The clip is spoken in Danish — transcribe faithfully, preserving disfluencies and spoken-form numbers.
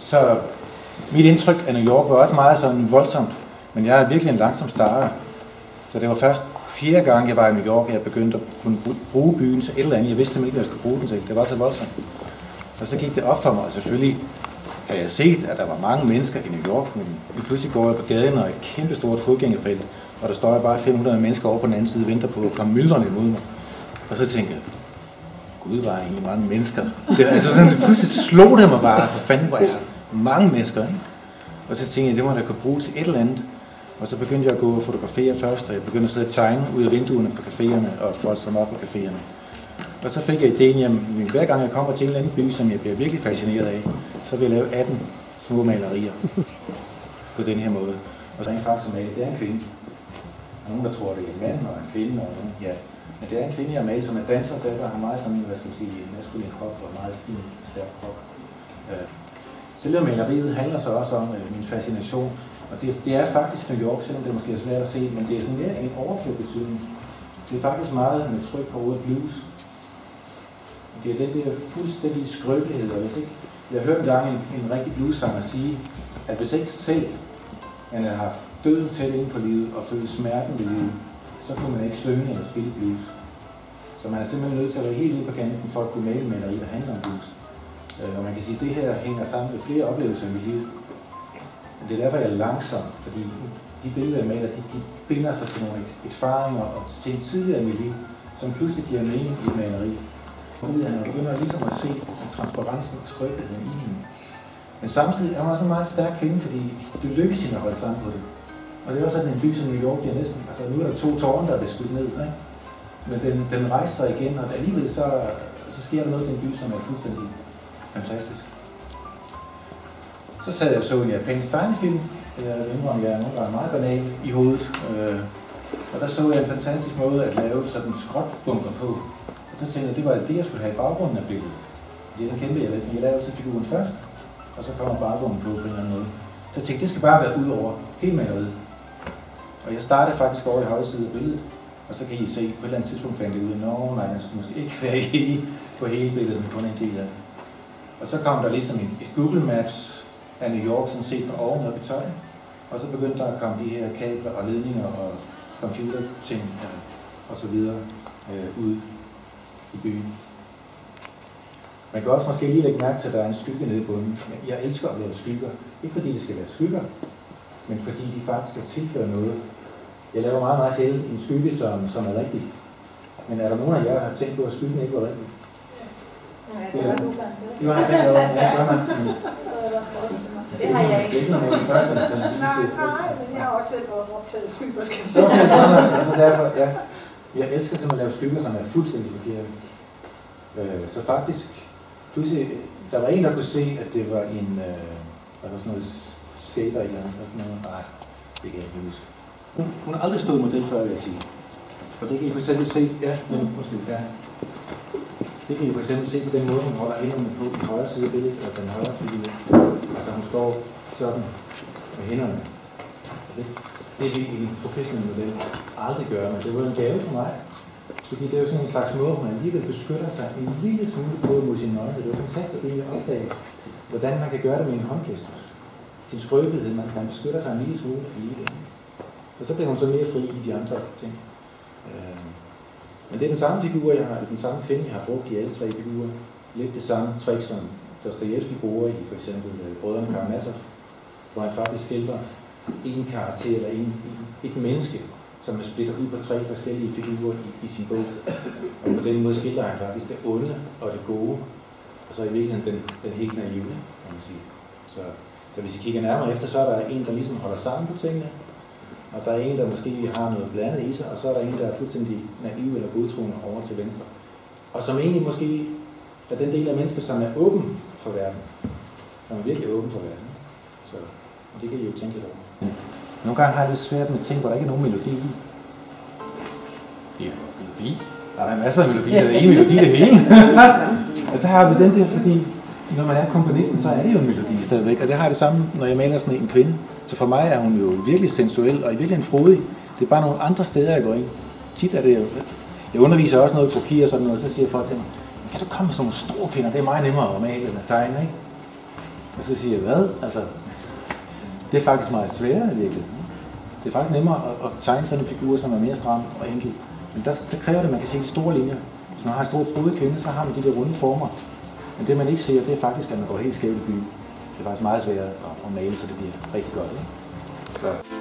Så mit indtryk af New York var også meget sådan voldsomt, men jeg er virkelig en langsom starter. Så det var først fjerde gang, jeg var i New York, jeg begyndte at kunne bruge byen til et eller andet. Jeg vidste simpelthen ikke, hvad jeg skulle bruge den til. Det var så voldsomt. Og så gik det op for mig, og selvfølgelig havde jeg set, at der var mange mennesker i New York, men pludselig går jeg på gaden og et kæmpestort fodgængerfelt, og der står jeg bare fem hundrede mennesker over på den anden side og venter på at komme myldrende imod mig. Og så tænkte jeg, gud, var egentlig mange mennesker. Det, altså sådan, det pludselig slog det mig bare, for fanden var jeg mange mennesker. Ikke? Og så tænkte jeg, det må jeg da kunne bruge til et eller andet. Og så begyndte jeg at gå og fotografere først, og jeg begyndte at sidde og tegne ud af vinduerne på caféerne og folk som op på caféerne. Og så fik jeg idéen, at hver gang jeg kommer til en eller anden by, som jeg bliver virkelig fascineret af, så vil jeg lave atten små malerier på den her måde. Og så er en faktisk malet, det er en kvinde. Og nogen, der tror, det er en mand og en kvinde, og nogen, ja. Men det er en kvinde, jeg har malet, som er danser, der har meget sådan en, hvad skal man sige, maskulin krop og meget fin, stærk krop. Selve maleriet handler så også om min fascination. Og det, det er faktisk New York, selvom det måske er svært at se, men det er sådan mere en overflod betydning. Det er faktisk meget med tryk på ordet blues. Det er den der fuldstændig skrøbelighed, og hvis ikke, jeg hørte en gang en, en rigtig bluessanger sige, at hvis ikke selv man har haft døden tæt inde på livet og følt smerten ved livet, så kunne man ikke synge eller spille blues. Så man er simpelthen nødt til at være helt ude på kanten for at kunne male maleri, der handler om blues. Og man kan sige, at det her hænger sammen med flere oplevelser i mit liv. Men det er derfor, jeg er langsom, fordi de billeder, jeg maler, de, de binder sig til nogle erfaringer og til en tidligere i mit liv, som pludselig giver mening i et maleri. Jeg begynder ligesom at se transparensen og skrøbeligheden i hende. Men samtidig er hun også en meget stærk kvinde, fordi det lykkes hende at holde sammen på det. Og det er også sådan en by som New York, det er næsten, altså nu er der to tårne, der er blevet skudt ned, ikke? Men den, den rejser sig igen, og alligevel så, så sker der noget i den by, som er fuldstændig fantastisk. Så sad jeg og så en japansk tegnefilm, jeg indrømmer, jeg er nogle gange meget banal i hovedet, øh, og der så jeg en fantastisk måde at lave sådan en skrotbunker på. Og så tænkte jeg, det var det, jeg skulle have i baggrunden af billedet. Det den kæmpe jeg lidt, men jeg lavede altid figuren først, og så kommer baggrunden på på en eller anden måde. Så jeg tænkte, det skal bare være ud over hele maleriet. Og jeg startede faktisk over i højre side af billedet, og så kan I se, på et eller andet tidspunkt fandt jeg ud af, nå nej, den skulle måske ikke være i på hele billedet, men kun en del af det. Og så kom der ligesom et Google Maps af New York, sådan set fra oven op i tøjen. Og så begyndte der at komme de her kabler og ledninger og computerting ja, og så videre øh, ud i byen. Man kan også måske lige lægge mærke til, at der er en skygge nede i bunden. Jeg elsker at lave skygger. Ikke fordi det skal være skygger, men fordi de faktisk skal tilføre noget. Jeg laver meget, meget sjældent en skygge, som, som er rigtig. Men er der nogen af jer, der har tænkt på, at skyggen ikke var rigtig? Ja, det var du ganske. Det var han tænkt over. Ja, det var man. Det har jeg ikke. Det er ikke noget med den første, der tænker. Nej, nej, men jeg har også selv optaget skygger, skal jeg sige. Okay, det var man. Altså derfor, ja. Jeg elsker simpelthen at lave skygger, som er fuldstændig forkerte. Øh, så faktisk, pludselig, der var en, der kunne se, at det var en, øh, der var sådan noget skater eller noget. Nej, det kan jeg ikke huske. Hun, hun har aldrig stået model før, vil jeg sige. Og det kan I for eksempel se, ja, men måske, ja. Det kan I for eksempel se på den måde, hun holder hænderne på den højre side af billedet, eller den højre side. Altså hun står sådan med hænderne. Det, det er virkelig en professionel model aldrig gøre, men det var en gave for mig. Fordi det er jo sådan en slags måde, hvor man alligevel beskytter sig en lille smule på mod sine øjne. Det er jo fantastisk at opdage, hvordan man kan gøre det med en håndgestus. Sin skrøbelighed, man kan beskytte sig en lille smule alligevel. Og så bliver hun så mere fri i de andre ting. Men det er den samme figur, jeg har, den samme kvinde, jeg har brugt i alle tre figurer. Lidt det samme trick, som Dostojevskij bruger i for eksempel Brødrene Karamazov, hvor han faktisk skildrer en karakter eller en, et menneske, som er splittet ud på tre forskellige figurer i, i sin bog. Og på den måde skildrer han faktisk det onde og det gode, og så i virkeligheden den, den helt naive, kan man sige. Så, så hvis I kigger nærmere efter, så er der en, der ligesom holder sammen på tingene, og der er en, der måske har noget blandet i sig, og så er der en, der er fuldstændig naiv eller godtroende over til venstre. Og som egentlig måske er den del af mennesket, som er åben for verden. Som er virkelig åben for verden. Så og det kan I jo tænke lidt over. Nogle gange har jeg lidt svært med ting, hvor der ikke er nogen melodi i. Ja, melodi? Der er masser af melodier, der er en melodi det hele. Og der har vi den der, fordi når man er komponisten, så er det jo en melodi stadigvæk. Og det har jeg det samme, når jeg maler sådan en kvinde. Så for mig er hun jo virkelig sensuel og virkelig en frodig. Det er bare nogle andre steder, jeg går ind. Tit er det jo... Jeg underviser også noget på kroki og sådan noget, så siger folk til mig, kan du komme med sådan nogle store kvinder? Det er meget nemmere at male eller tegne, ikke? Og så siger jeg, hvad? Altså, det er faktisk meget sværere virkelig. Det er faktisk nemmere at, at tegne sådan en figur, som er mere stram og enkel. Men der, der kræver det, at man kan se de store linjer. Hvis man har en stor frodig kvinde, så har man de der runde former. Men det man ikke ser, det er faktisk, at man går helt skævt i byen. Det er faktisk meget sværere at, at male, så det bliver rigtig godt. Ikke? Så.